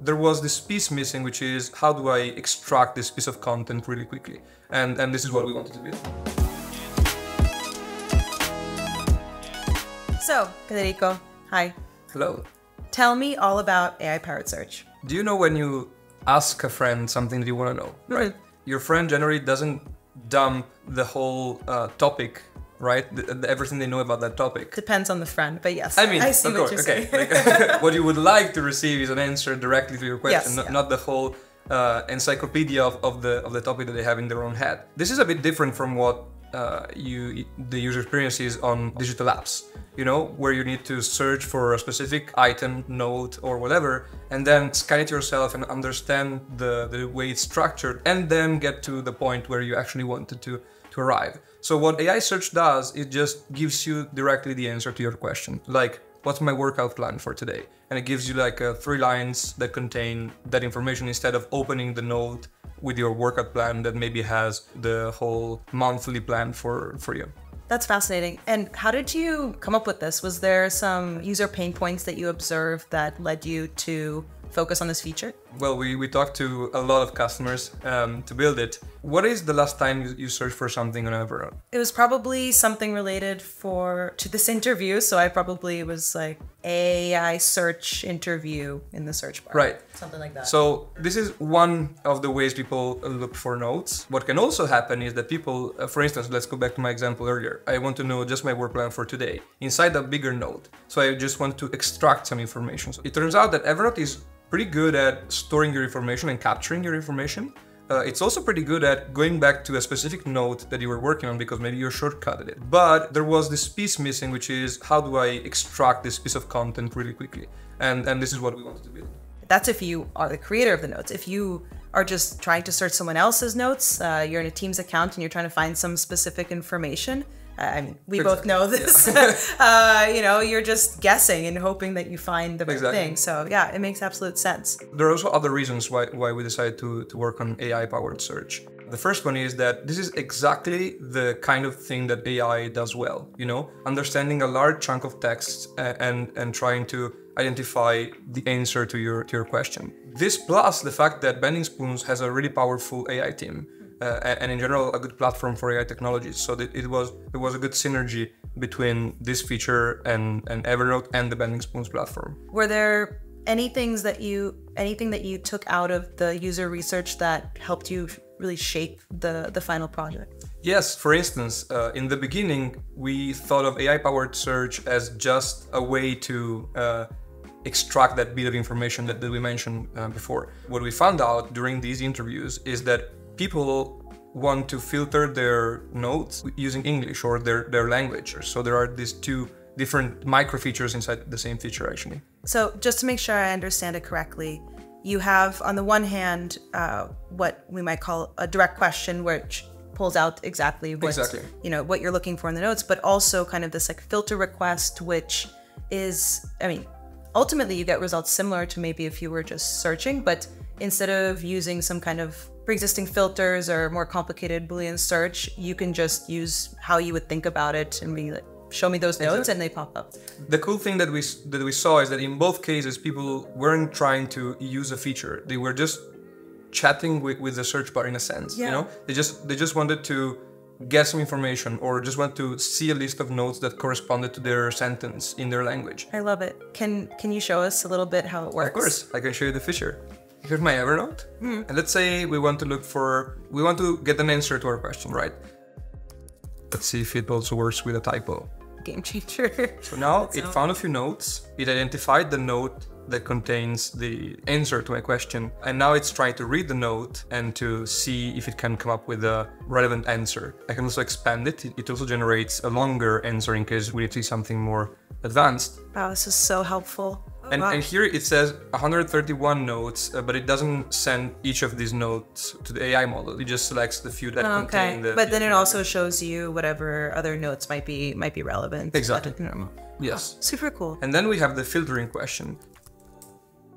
there was this piece missing, which is how do I extract this piece of content really quickly? And this is what we wanted to build. So, Federico, hi. Hello. Tell me all about AI-powered search. Do you know when you ask a friend something that you want to know, right? Your friend generally doesn't dump the whole topic, right? Everything they know about that topic. Depends on the friend, but yes. I mean, I see of what course, you're okay. saying. Like, what you would like to receive is an answer directly to your question, Yes, not the whole encyclopedia of the topic that they have in their own head. This is a bit different from what the user experience is on digital apps, you know, where you need to search for a specific item, note, or whatever, and then scan it yourself and understand the way it's structured, and then get to the point where you actually wanted to arrive. So what AI search does, it just gives you directly the answer to your question, like, what's my workout plan for today? And it gives you like 3 lines that contain that information instead of opening the note with your workout plan that maybe has the whole monthly plan for you. That's fascinating. And how did you come up with this? Was there some user pain points that you observed that led you to focus on this feature? Well, we talked to a lot of customers to build it. What is the last time you searched for something on Evernote? It was probably something related to this interview. So I probably was like AI search interview in the search bar. Right. Something like that. So this is one of the ways people look for notes. What can also happen is that people, for instance, let's go back to my example earlier. I want to know just my work plan for today inside a bigger note. So I just want to extract some information. So it turns out that Evernote is pretty good at storing your information and capturing your information. It's also pretty good at going back to a specific note that you were working on because maybe you shortcutted it. But there was this piece missing, which is how do I extract this piece of content really quickly? And this is what we wanted to build. That's if you are the creator of the notes. If you are just trying to search someone else's notes, you're in a Teams account and you're trying to find some specific information. I mean, we both know this. Yeah. You know, you're just guessing and hoping that you find the right Exactly. thing. So yeah, it makes absolute sense. There are also other reasons why we decided to work on AI-powered search. The first one is that this is exactly the kind of thing that AI does well, you know, understanding a large chunk of text and trying to identify the answer to your question. This plus the fact that Bending Spoons has a really powerful AI team. And in general, a good platform for AI technologies. So that it was a good synergy between this feature and Evernote and the Bending Spoons platform. Were there anything that you took out of the user research that helped you really shape the final project? Yes, for instance, in the beginning, we thought of AI-powered search as just a way to extract that bit of information that we mentioned before. What we found out during these interviews is that people want to filter their notes using English or their language. So there are these 2 different micro features inside the same feature, actually. So just to make sure I understand it correctly, you have on the one hand what we might call a direct question, which pulls out exactly what you're looking for in the notes, but also kind of this like filter request, which is, I mean, ultimately you get results similar to maybe if you were just searching, but instead of using some kind of pre-existing filters or more complicated Boolean search, you can just use how you would think about it and be like, show me those notes, and they pop up. The cool thing that we saw is that in both cases, people weren't trying to use a feature. They were just chatting with the search bar in a sense. Yeah. You know, they just wanted to get some information or just want to see a list of notes that corresponded to their sentence in their language. I love it. Can you show us a little bit how it works? Of course, I can show you the feature. Here's my Evernote, and let's say we want to get an answer to our question, right? Let's see if it also works with a typo. Game changer. So now it found a few notes, it identified the note that contains the answer to my question, and now it's trying to read the note and to see if it can come up with a relevant answer. I can also expand it. It also generates a longer answer in case we need to see something more advanced. Wow, this is so helpful. And here it says 131 notes, but it doesn't send each of these notes to the AI model. It just selects the few that contain the... But then it also shows you whatever other notes might be relevant. Exactly. Yes. Super cool. And then we have the filtering question.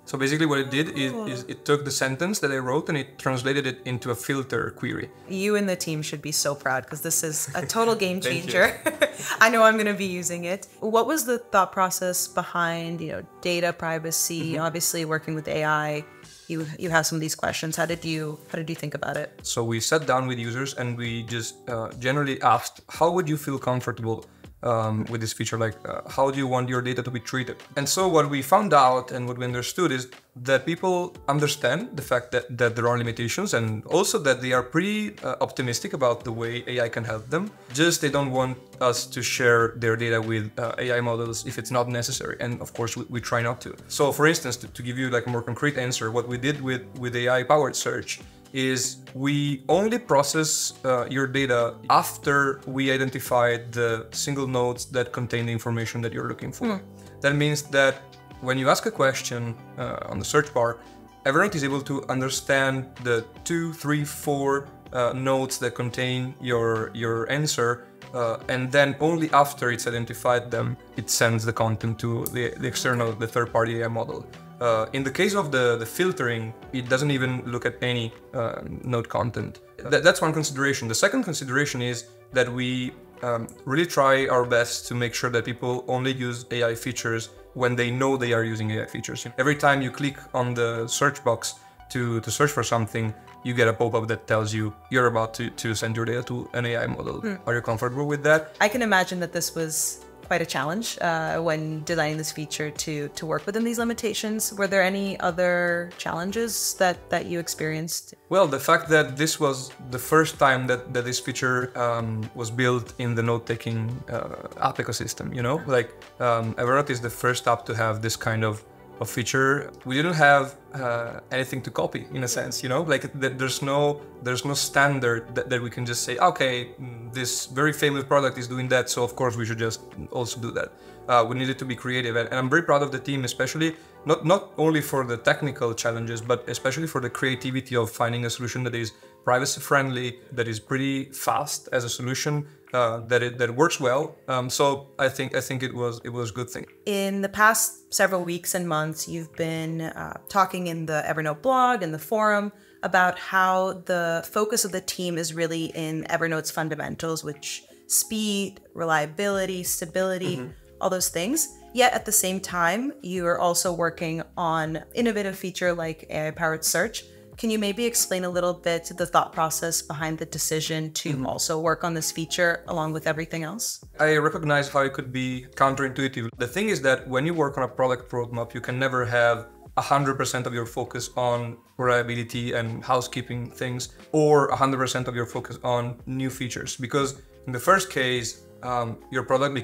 So basically what it did is it took the sentence that I wrote and it translated it into a filter query. You and the team should be so proud because this is a total game changer. I know I'm going to be using it. What was the thought process behind, data privacy, obviously working with AI? You have some of these questions. How did you think about it? So we sat down with users and we just generally asked, how would you feel comfortable with this feature? Like, how do you want your data to be treated? And so what we found out and what we understood is that people understand the fact that there are limitations, and also that they are pretty optimistic about the way AI can help them. Just they don't want us to share their data with AI models if it's not necessary. And of course, we try not to. So for instance, to give you like a more concrete answer, what we did with AI-powered search is we only process your data after we identified the single nodes that contain the information that you're looking for. That means that when you ask a question on the search bar, Evernote is able to understand the 2, 3, 4 nodes that contain your answer, and then only after it's identified them, it sends the content to the third-party AI model. In the case of the filtering, it doesn't even look at any node content. That's one consideration. The second consideration is that we really try our best to make sure that people only use AI features when they know they are using AI features. Every time you click on the search box to search for something, you get a pop-up that tells you you're about to send your data to an AI model. Are you comfortable with that? I can imagine that this was quite a challenge when designing this feature to work within these limitations. Were there any other challenges that you experienced? Well, the fact that this was the first time that this feature was built in the note-taking app ecosystem, like Evernote is the first app to have this kind of feature. We didn't have anything to copy in a sense, like there's no standard that we can just say, okay, this very famous product is doing that, so of course we should just also do that. We needed to be creative, and I'm very proud of the team, especially not only for the technical challenges, but especially for the creativity of finding a solution that is privacy friendly, that is pretty fast as a solution, that works well. So I think it was a good thing. In the past several weeks and months, you've been talking in the Evernote blog and the forum about how the focus of the team is really in Evernote's fundamentals, which speed, reliability, stability, all those things. Yet at the same time, you are also working on innovative feature like AI-powered search. Can you maybe explain a little bit the thought process behind the decision to also work on this feature along with everything else? I recognize how it could be counterintuitive. The thing is that when you work on a product roadmap, you can never have 100% of your focus on reliability and housekeeping things, or 100% of your focus on new features. Because in the first case, your product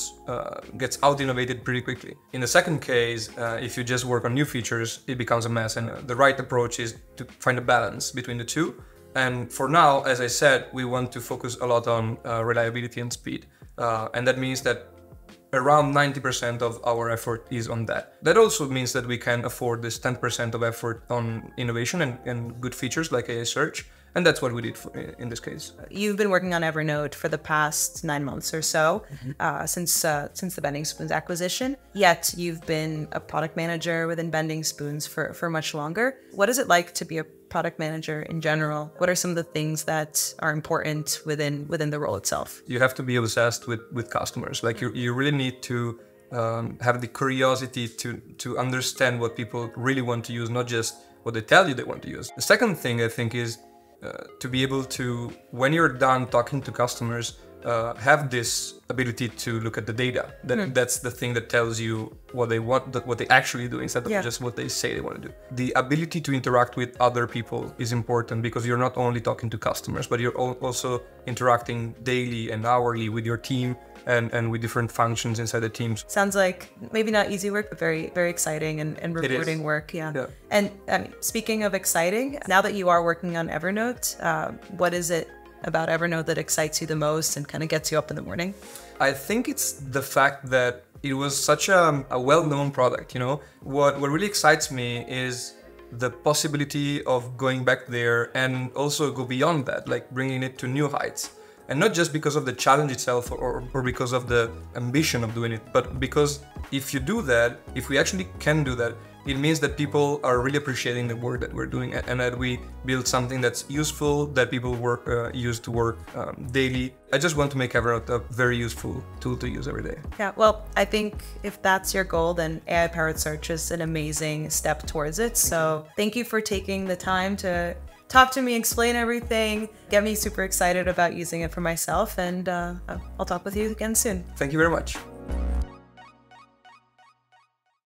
gets out-innovated pretty quickly. In the second case, if you just work on new features, it becomes a mess. And the right approach is to find a balance between the two. And for now, as I said, we want to focus a lot on reliability and speed. And that means that around 90% of our effort is on that. That also means that we can afford this 10% of effort on innovation and good features like AI search. And that's what we did in this case. You've been working on Evernote for the past 9 months or so, since the Bending Spoons acquisition. Yet you've been a product manager within Bending Spoons for much longer. What is it like to be a product manager in general? What are some of the things that are important within the role itself? You have to be obsessed with customers. Like you really need to have the curiosity to understand what people really want to use, not just what they tell you they want to use. The second thing I think is to be able to, when you're done talking to customers, have this ability to look at the data. That's the thing that tells you what they want, what they actually do, instead of just what they say they want to do. The ability to interact with other people is important, because you're not only talking to customers, but you're also interacting daily and hourly with your team and with different functions inside the teams. Sounds like maybe not easy work, but very, very exciting and rewarding work. Yeah. And speaking of exciting, now that you are working on Evernote, what is it about Evernote that excites you the most and kind of gets you up in the morning? I think it's the fact that it was such a well-known product, What really excites me is the possibility of going back there and also go beyond that, like bringing it to new heights. And not just because of the challenge itself or because of the ambition of doing it, but because if you do that, if we actually can do that, It means that people are really appreciating the work that we're doing and that we build something that's useful, that people use to work daily. I just want to make Evernote a very useful tool to use every day. Yeah, well, I think if that's your goal, then AI-powered search is an amazing step towards it. So thank you for taking the time to talk to me, explain everything, get me super excited about using it for myself, and I'll talk with you again soon. Thank you very much.